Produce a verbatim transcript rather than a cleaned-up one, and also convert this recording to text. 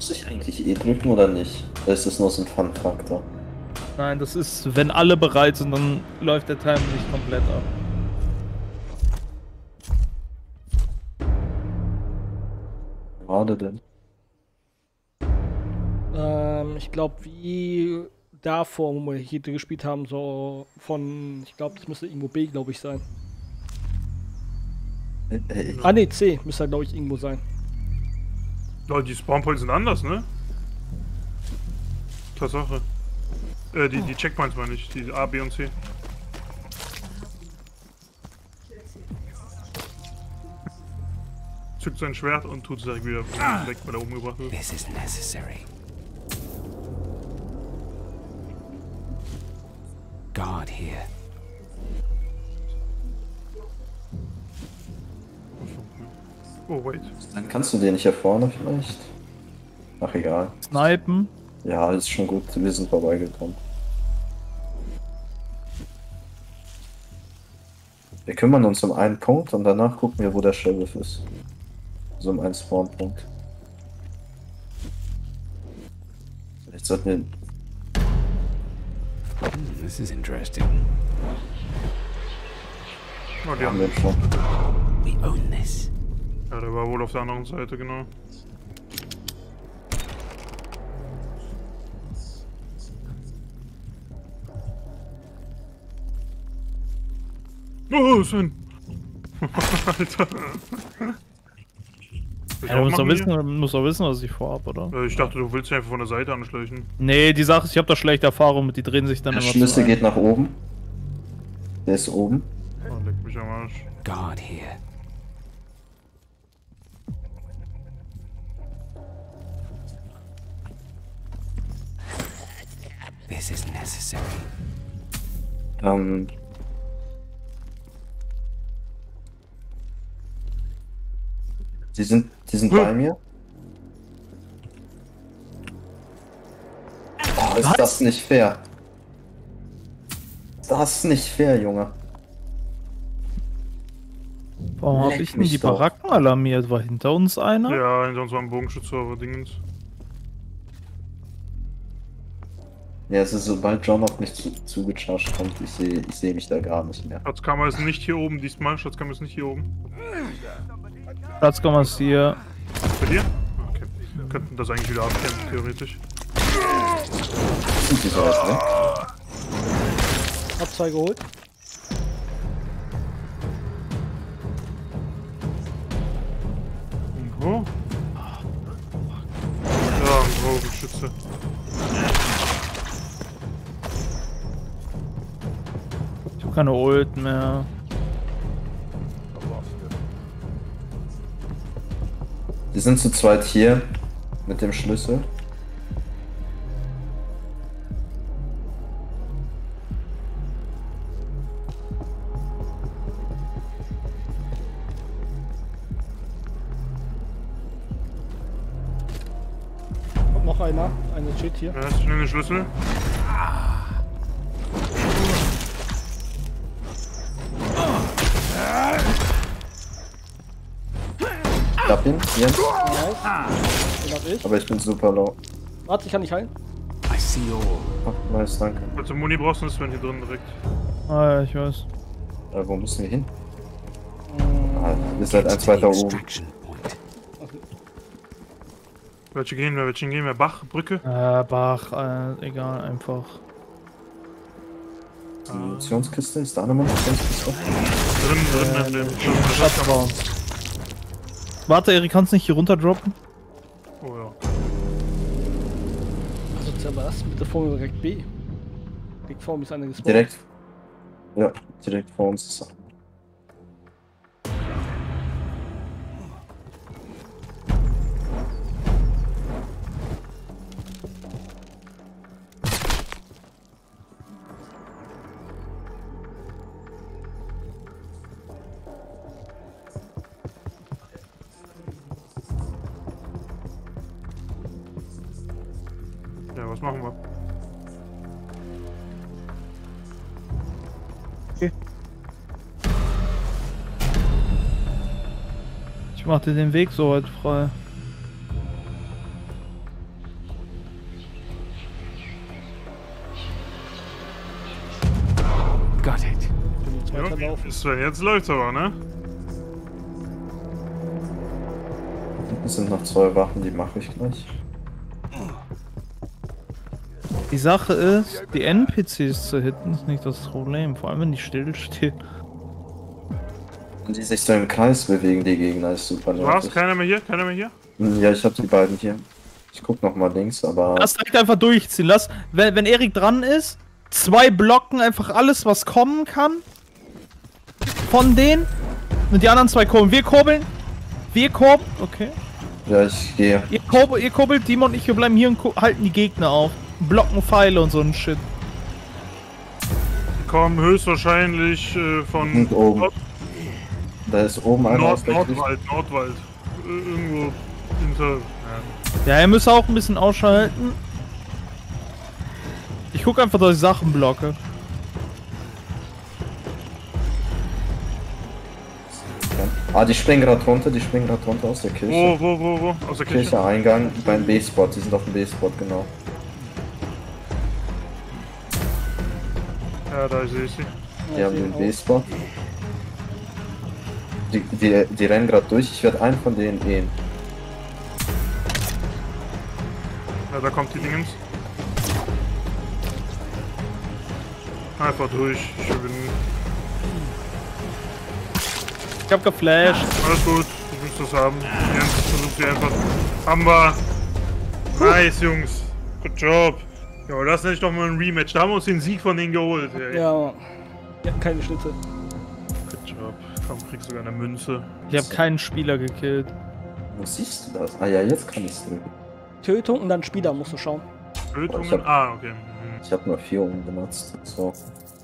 Muss ich eigentlich E drücken oder nicht? Oder ist das nur so ein Fun-Faktor? Nein, das ist, wenn alle bereit sind, dann läuft der Timer nicht komplett ab. Gerade denn. Ähm, ich glaube, wie davor, wo wir hier gespielt haben, so von, ich glaube, das müsste irgendwo B, glaube ich, sein. Äh, äh, Ah ne, C müsste, glaube ich, irgendwo sein. Leute, die Spawnpoints sind anders, ne? Tatsache. Äh, die, die Checkpoints meine ich, die A, B und C. Zückt sein Schwert und tut es direkt wieder weg, weil er umgebracht wird. This is necessary. Guard here. Oh, wait. Dann kannst du den nicht hier vorne vielleicht? Ach egal. Snipen. Ja, ist schon gut. Wir sind vorbeigekommen. Wir kümmern uns um einen Punkt und danach gucken wir, wo der Sheriff ist. So um einen Spawnpunkt. Vielleicht sollten wir... Hmm, this is interesting. Oh, die Haben haben wir schon. We own this. Ja, der war wohl auf der anderen Seite, genau. Oh, Sven! Alter! Ja, du musst doch wissen, du musst doch wissen, was ich vorhab, oder? Äh, Ich dachte, du willst dich einfach von der Seite anschleichen. Nee, die Sache ist, ich habe da schlechte Erfahrungen mit, die drehen sich dann Der immer Schlüssel zu geht nach oben. Der ist oben. Oh, leck mich am Arsch. Guard here. This is necessary. Ähm... Die sind, die sind bei mir. Oh, ist Was? das nicht fair? Das ist nicht fair, Junge. Warum habe Leck ich denn mich die doch. Baracken alarmiert? War hinter uns einer? Ja, hinter uns war ein Bogenschütze, aber Dingens. Ja, es ist, sobald John auf mich zu, zugecharged kommt, ich sehe ich seh mich da gar nicht mehr. Schatzkammer ist nicht hier oben diesmal, Schatzkammer ist nicht hier oben. Platzkammer ist hier. Bei dir? Okay. Wir könnten das eigentlich wieder abkämpfen, theoretisch. Sind die so weit, ne? Hab zwei geholt. Oh. Ja, ein Bogenschütze. Ich habe keine Ult mehr. Die sind zu zweit hier mit dem Schlüssel. Kommt noch einer. Einer steht hier. Ja, schnell den Schlüssel. Ich hab ihn, Jens. Nice. Den hab ich. Aber ich bin super low. Warte, ich kann nicht heilen. I see all. Oh, nice, danke. Falls du Muni brauchst, dann ist Sven hier drin direkt. Ah ja, ich weiß. Äh, wo müssen wir hin? Mm, Ah, ihr seid eins weiter oben. Extraction point. Welche gehen wir? Welche gehen wir? Bach, Brücke? Äh, Bach, äh, egal, einfach. Die Munitionskiste, ist da eine Munitionskiste? Drin, drin, in dem Schatzkammer. Schatzraum. Warte, Erik, kannst du nicht hier runter droppen? Oh ja. also was? Bitte vor mir direkt B. Direkt vor mir ist einer gespawnt. Direkt. Ja, direkt vor uns ist er. Ja, was machen wir? Ich mach dir den Weg so weit frei. weiterlaufen. Sven, jetzt läuft's aber, ne? Es sind noch zwei Wachen, die mache ich gleich. Die Sache ist, die N P Cs zu hitten ist nicht das Problem, vor allem wenn die stillstehen. Und die sich so im Kreis bewegen, die Gegner, ist super Du hast nervig. keiner mehr hier? Keiner mehr hier? Ja, ich habe die beiden hier. Ich guck noch mal links, aber... Lass direkt einfach durchziehen. Lass, wenn, wenn Erik dran ist, zwei blocken einfach alles, was kommen kann. Von denen. Und die anderen zwei kurbeln. Wir kurbeln. Wir kurbeln. Okay. Ja, ich gehe. Ihr, kurbel, ihr kurbelt, Dimon und ich, wir bleiben hier und halten die Gegner auf. Blocken Pfeile und so ein Shit. Die kommen höchstwahrscheinlich äh, von Und oben. Nord Da ist oben einer Nord auf der Klippe. Nordwald, Nordwald. Äh, irgendwo hinter. Ja. Ja, er müsste auch ein bisschen ausschalten. Ich guck einfach, dass ich Sachen blocke. Ah, die springen gerade runter, die springen gerade runter aus der Kirche. Wo, wo, wo, wo? Aus der Kirche? Kirche Eingang beim B-Spot, die sind auf dem B-Spot, genau. Ja, da sehe ich sie. Die haben den B-Spot. Die, die, die rennen gerade durch, ich werde einen von denen gehen. Ja, da kommt die Dingens. Einfach durch. Ich bin. Ich hab geflasht. Alles gut, ich muss das haben. Jens versucht sie einfach. Haben wir. Nice, Jungs. Good job. Ja, lass nicht doch mal ein Rematch. Da haben wir uns den Sieg von denen geholt. Ey. Ja, ja, keine Schnitte. Good job. Komm, kriegst sogar eine Münze. Ich hab keinen Spieler gekillt. Wo siehst du das? Ah ja, jetzt kann ich's drücken. Tötung und dann Spieler musst du schauen. Tötungen? Ich hab- Ah, okay. Mhm. Ich habe nur vier umbenutzt. So.